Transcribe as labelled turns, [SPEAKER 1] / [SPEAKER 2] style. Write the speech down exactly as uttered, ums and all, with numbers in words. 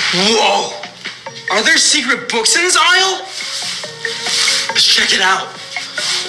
[SPEAKER 1] Whoa! Are there secret books in this aisle? Let's check it out.